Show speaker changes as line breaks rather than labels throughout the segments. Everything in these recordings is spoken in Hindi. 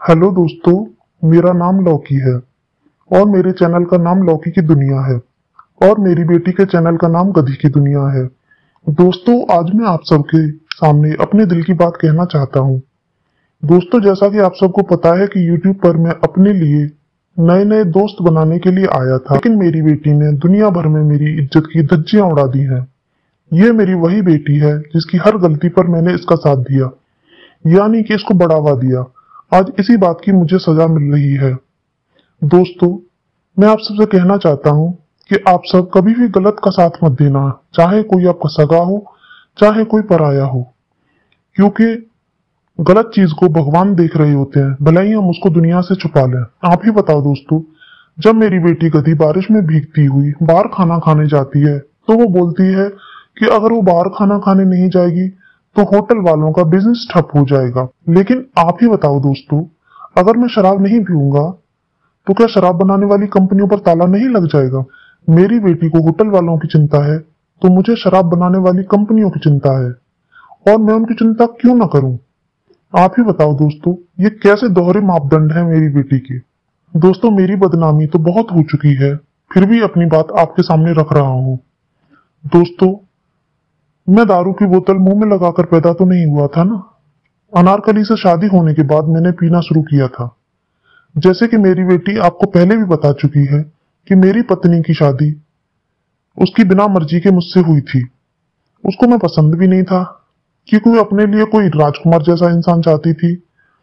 हेलो दोस्तों, मेरा नाम लौकी है और मेरे चैनल का नाम लौकी की दुनिया है और मेरी बेटी के चैनल का नाम गधी की दुनिया है। दोस्तों, आज मैं आप सबके सामने अपने दिल की बात कहना चाहता हूँ। दोस्तों, जैसा कि आप सबको पता है कि YouTube पर मैं अपने लिए नए नए दोस्त बनाने के लिए आया था, लेकिन मेरी बेटी ने दुनिया भर में मेरी इज्जत की धज्जियां उड़ा दी हैं। ये मेरी वही बेटी है जिसकी हर गलती पर मैंने इसका साथ दिया, यानी कि इसको बढ़ावा दिया। आज इसी बात की मुझे सजा मिल रही है। दोस्तों, मैं आप सबसे कहना चाहता हूँ कि आप सब कभी भी गलत का साथ मत देना, चाहे कोई आपका सगा हो, चाहे कोई पराया हो, क्योंकि गलत चीज को भगवान देख रहे होते हैं, भले ही हम उसको दुनिया से छुपा लें। आप ही बताओ दोस्तों, जब मेरी बेटी गधी बारिश में भीगती हुई बाहर खाना खाने जाती है, तो वो बोलती है कि अगर वो बाहर खाना खाने नहीं जाएगी तो होटल वालों का बिजनेस ठप हो जाएगा। लेकिन आप ही बताओ दोस्तों, अगर मैं शराब नहीं पीऊंगा तो क्या शराब बनाने वाली कंपनियों पर ताला नहीं लग जाएगा? मेरी बेटी को होटल वालों की चिंता है तो मुझे शराब बनाने वाली कंपनियों की चिंता है, और मैं उनकी चिंता क्यों ना करूं? आप ही बताओ दोस्तों, ये कैसे दोहरे मापदंड है मेरी बेटी के? दोस्तों, मेरी बदनामी तो बहुत हो चुकी है, फिर भी अपनी बात आपके सामने रख रहा हूँ। दोस्तों, मैं दारू की बोतल मुंह में लगाकर पैदा तो नहीं हुआ था ना। अनारकली से शादी होने के बाद मैंने पीना शुरू किया था। जैसे कि मेरी बेटी आपको पहले भी बता चुकी है कि मेरी पत्नी की शादी उसकी बिना मर्जी के मुझसे हुई थी। उसको मैं पसंद भी नहीं था, क्योंकि वो अपने लिए कोई राजकुमार जैसा इंसान चाहती थी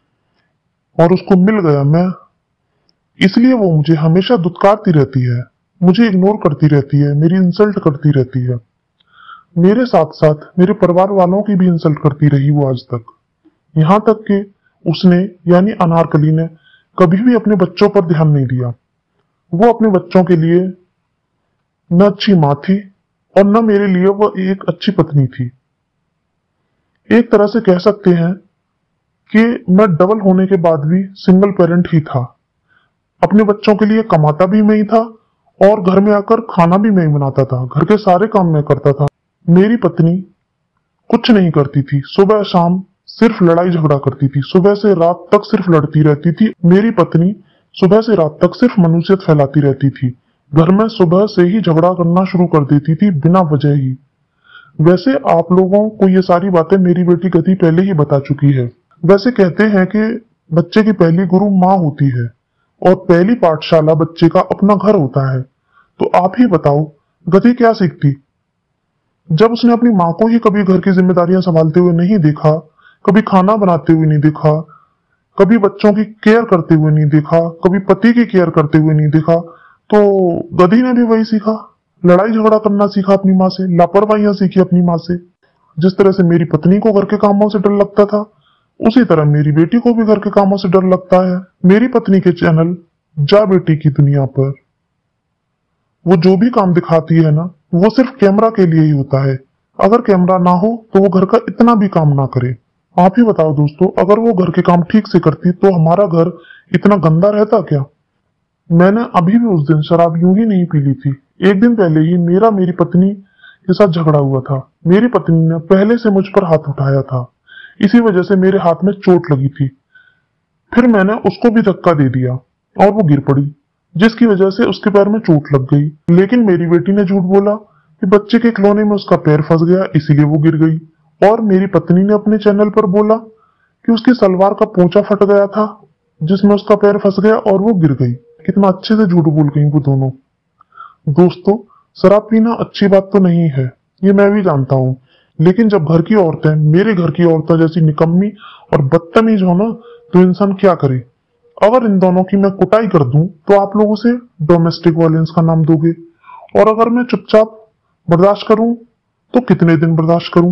और उसको मिल गया मैं। इसलिए वो मुझे हमेशा दुत्कारती रहती है, मुझे इग्नोर करती रहती है, मेरी इंसल्ट करती रहती है। मेरे साथ साथ मेरे परिवार वालों की भी इंसल्ट करती रही वो आज तक। यहाँ तक कि उसने यानी अनारकली ने कभी भी अपने बच्चों पर ध्यान नहीं दिया। वो अपने बच्चों के लिए न अच्छी माँ थी और न मेरे लिए वो एक अच्छी पत्नी थी। एक तरह से कह सकते हैं कि मैं डबल होने के बाद भी सिंगल पेरेंट ही था। अपने बच्चों के लिए कमाता भी मैं ही था और घर में आकर खाना भी मैं ही बनाता था, घर के सारे काम मैं करता था। मेरी पत्नी कुछ नहीं करती थी, सुबह शाम सिर्फ लड़ाई झगड़ा करती थी, सुबह से रात तक सिर्फ लड़ती रहती थी। मेरी पत्नी सुबह से रात तक सिर्फ मनुष्यत फैलाती रहती थी, घर में सुबह से ही झगड़ा करना शुरू कर देती थी बिना वजह ही। वैसे आप लोगों को ये सारी बातें मेरी बेटी गति पहले ही बता चुकी है। वैसे कहते हैं कि बच्चे की पहली गुरु माँ होती है और पहली पाठशाला बच्चे का अपना घर होता है। तो आप ही बताओ, गति क्या सीखती जब उसने अपनी माँ को ही कभी घर की जिम्मेदारियां संभालते हुए नहीं देखा, कभी खाना बनाते हुए नहीं देखा, कभी बच्चों की केयर करते हुए नहीं देखा, कभी पति की केयर करते हुए नहीं देखा, तो गधी ने भी वही सीखा, लड़ाई झगड़ा करना सीखा अपनी माँ से, लापरवाहियां सीखी अपनी माँ से। जिस तरह से मेरी पत्नी को घर के कामों से डर लगता था, उसी तरह मेरी बेटी को भी घर के कामों से डर लगता है। मेरी पत्नी के चैनल जा बेटी की दुनिया पर वो जो भी काम दिखाती है ना, वो सिर्फ कैमरा के लिए ही होता है। अगर कैमरा ना हो तो वो घर का इतना भी काम ना करे। आप ही बताओ दोस्तों, अगर वो घर के काम ठीक से करती तो हमारा घर इतना गंदा रहता क्या? मैंने अभी भी उस दिन शराब यूं ही नहीं पी ली थी। एक दिन पहले ही मेरी पत्नी के साथ झगड़ा हुआ था। मेरी पत्नी ने पहले से मुझ पर हाथ उठाया था, इसी वजह से मेरे हाथ में चोट लगी थी। फिर मैंने उसको भी धक्का दे दिया और वो गिर पड़ी, जिसकी वजह से उसके पैर में चोट लग गई। लेकिन मेरी बेटी ने झूठ बोला कि बच्चे के खिलौने में उसका पैर फंस गया, इसीलिए वो गिर गई। और मेरी पत्नी ने अपने चैनल पर बोला कि उसकी सलवार का पोंचा फट गया था, जिसमें उसका पैर फंस गया और वो गिर गई। कितना अच्छे से झूठ बोल गई वो दोनों। दोस्तों, शराब पीना अच्छी बात तो नहीं है, ये मैं भी जानता हूँ, लेकिन जब घर की औरतें मेरे घर की औरतें जैसी निकम्मी और बदतमीज हो ना, तो इंसान क्या करे? अगर इन दोनों की मैं कुटाई कर दूं तो आप लोगों से डोमेस्टिक वायलेंस का नाम दोगे, और अगर मैं चुपचाप बर्दाश्त करूं तो कितने दिन बर्दाश्त करूं?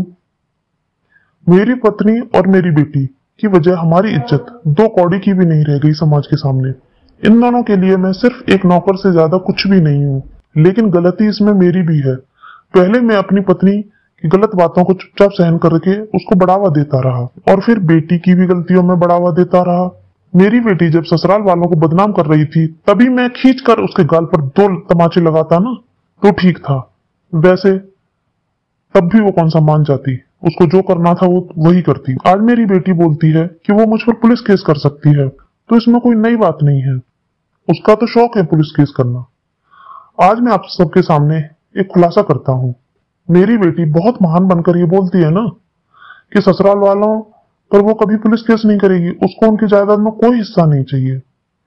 मेरी पत्नी और मेरी बेटी की वजह हमारी इज्जत दो कौड़ी की भी नहीं रह गई समाज के सामने। इन दोनों के लिए मैं सिर्फ एक नौकर से ज्यादा कुछ भी नहीं हूँ, लेकिन गलती इसमें मेरी भी है। पहले मैं अपनी पत्नी की गलत बातों को चुपचाप सहन करके उसको बढ़ावा देता रहा, और फिर बेटी की भी गलतियों में बढ़ावा देता रहा। मेरी बेटी जब ससुराल वालों को बदनाम कर रही थी, तभी मैं खींच कर उसके गाल पर दो तमाचे लगाता ना, तो ठीक था। वैसे तब भी वो कौन सा मान जाती, उसको जो करना था वो वही करती। आज मेरी बेटी बोलती है कि वो मुझ पर पुलिस केस कर सकती है। तो इसमें कोई नई बात नहीं है। उसका तो शौक है पुलिस केस करना। आज मैं आप सबके सामने एक खुलासा करता हूँ। मेरी बेटी बहुत महान बनकर ये बोलती है ना कि ससुराल वालों पर वो कभी पुलिस केस नहीं करेगी, उसको उनकी जायदाद में कोई हिस्सा नहीं चाहिए।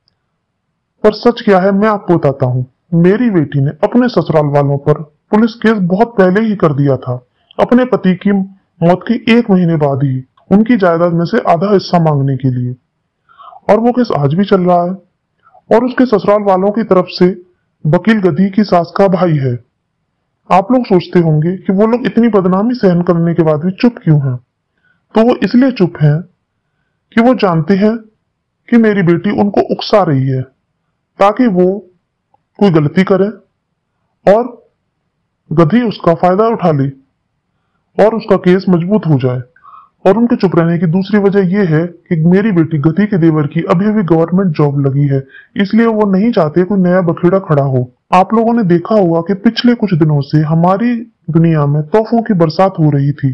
पर सच क्या है मैं आपको बताता हूँ। मेरी बेटी ने अपने ससुराल वालों पर पुलिस केस बहुत पहले ही कर दिया था। अपने पति की मौत के 1 महीने बाद ही उनकी जायदाद में से आधा हिस्सा मांगने के लिए। और वो केस आज भी चल रहा है। और उसके ससुराल वालों की तरफ से वकील गधी की सास का भाई है। आप लोग सोचते होंगे कि वो लोग इतनी बदनामी सहन करने के बाद भी चुप क्यों हैं। तो वो इसलिए चुप हैं कि वो जानते हैं कि मेरी बेटी उनको उकसा रही है ताकि वो कोई गलती करे और गधी उसका फायदा उठा ले और उसका केस मजबूत हो जाए। और उनके चुप रहने की दूसरी वजह यह है कि मेरी बेटी गधी के देवर की अभी अभी गवर्नमेंट जॉब लगी है, इसलिए वो नहीं चाहते कोई नया बखेड़ा खड़ा हो। आप लोगों ने देखा होगा कि पिछले कुछ दिनों से हमारी दुनिया में तोहफों की बरसात हो रही थी।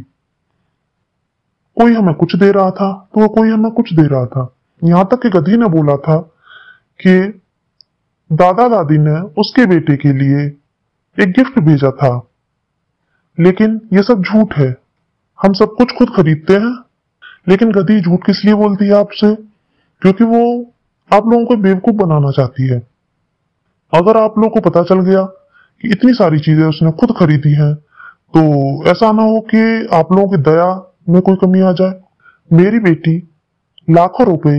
कोई हमें कुछ दे रहा था तो कोई हमें कुछ दे रहा था। यहां तक कि गधी ने बोला था कि दादा दादी ने उसके बेटे के लिए एक गिफ्ट भेजा था। लेकिन ये सब झूठ है। हम सब कुछ खुद खरीदते हैं। लेकिन गधी झूठ किस लिए बोलती है आपसे? क्योंकि वो आप लोगों को बेवकूफ बनाना चाहती है। अगर आप लोगों को पता चल गया कि इतनी सारी चीजें उसने खुद खरीदी हैं, तो ऐसा ना हो कि आप लोगों की दया में कोई कमी आ जाए। मेरी बेटी लाखों रुपए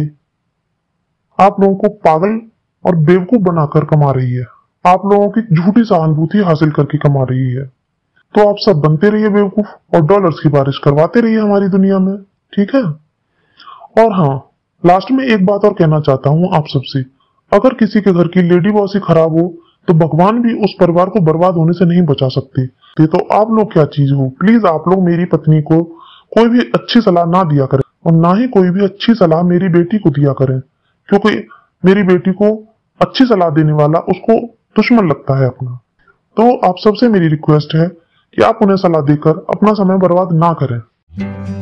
आप लोगों को पागल और बेवकूफ बनाकर कमा रही है। आप लोगों की झूठी सहानुभूति हासिल करके कमा रही है। तो आप सब बनते रहिए बेवकूफ और डॉलर्स की बारिश करवाते रहिए हमारी दुनिया में, ठीक है? और हाँ, लास्ट में एक बात और कहना चाहता हूँ आप सबसे। अगर किसी के घर की लेडी बॉस ही खराब हो तो भगवान भी उस परिवार को बर्बाद होने से नहीं बचा सकते। तो आप लोग क्या चीज हो? प्लीज आप लोग मेरी पत्नी को कोई भी अच्छी सलाह ना दिया करें और ना ही कोई भी अच्छी सलाह मेरी बेटी को दिया करें, क्योंकि मेरी बेटी को अच्छी सलाह देने वाला उसको दुश्मन लगता है अपना। तो आप सबसे मेरी रिक्वेस्ट है कि आप उन्हें सलाह देकर अपना समय बर्बाद ना करें।